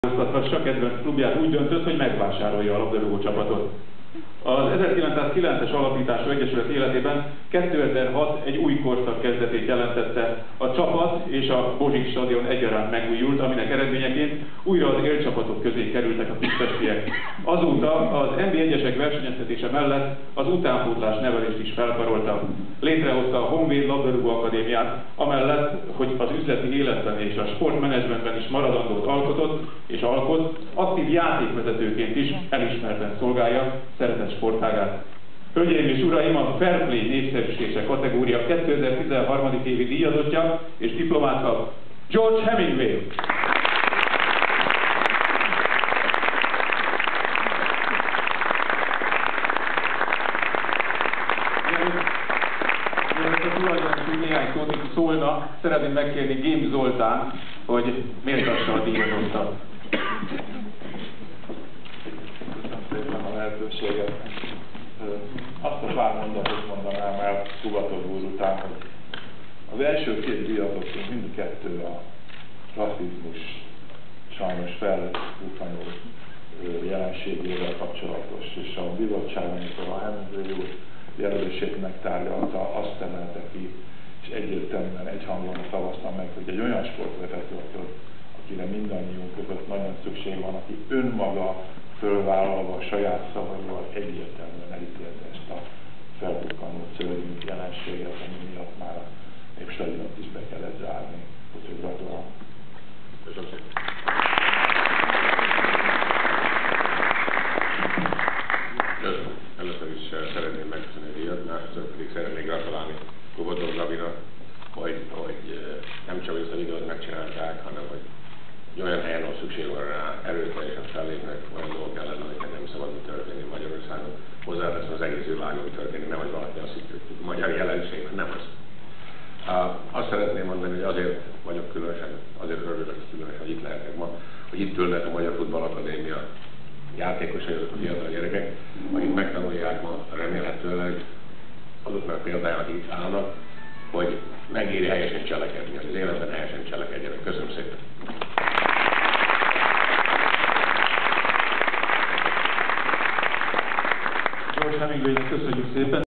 változtathassa kedvenc klubját, úgy döntött, hogy megvásárolja a labdarúgó csapatot. Az 1909-es alapítású egyesület életében 2006 egy új korszak kezdetét jelentette. A csapat és a Bozsik stadion egyaránt megújult, aminek eredményeként újra az élcsapatok közé kerültek a kispestiek. Azóta az NB1-esek versenyeztetése mellett az utánpótlás nevelést is felkarolta. Létrehozta a Honvéd labdarúgó akadémiát, amellett, hogy az üzleti életben és a sportmenedzsmentben is maradandót alkotott és alkot, aktív játékvezetőként is elismerten szolgálja szeretett sportágát. Hölgyeim és uraim, a Fair Play népszerűsítése kategória 2013. évi díjazottja és diplomát kap George Hemingway. Néhány szót itt szólna, szeretném megkérni Gém Zoltán, hogy méltassa a díjazottat. Köszönöm szépen a lehetőséget. Azt a pár mondatot mondanám el Kubatov úr után, hogy az első két díjazottunk mindkettő a rasszizmus sajnos felbukkanó jelenségével kapcsolatos, és a bizottság, amikor a Hemingway úr jelölését megtárgyalta, azt emelte ki, és egyértelműen egyhangon szavaztam meg, hogy egy olyan sportvezető, akire mindannyiunk között nagyon szükség van, aki önmaga fölvállalva a saját szavaival egyértelműen elítélte ezt a felbukkanó szörnyű jelenséget, ami miatt már a Népstadiont is be kellett zárni. Úgyhogy gratulálom. Köszönöm szépen. Először is szeretném megköszönni a díjat, másodszor pedig szeretnék gratulálni Kubatov Gabinak, hogy nem csak ezt a videót megcsinálták, hanem hogy olyan helyen, ahol szükség van rá, erőteljesen fellépnek olyan dolgok ellen, amiket nem szabad történni Magyarországon. Hozzáteszem az egész világon, hogy történik, nem hogy valaki azt hitt, hogy magyar jelenség, nem az. Azt szeretném mondani, hogy azért vagyok különösen, azért örülök különösen, hogy itt lehetek ma, hogy itt ülnek a Magyar Futballakadémia játékosai, azok a fiatal gyerekek, akik megtanulják ma remélhetőleg azoknak példájának itt állnak, hogy megéri helyesen cselekedni, hogy az életben helyesen cselekedjenek. Köszönöm szépen! George Hemingwaynek köszönjük szépen!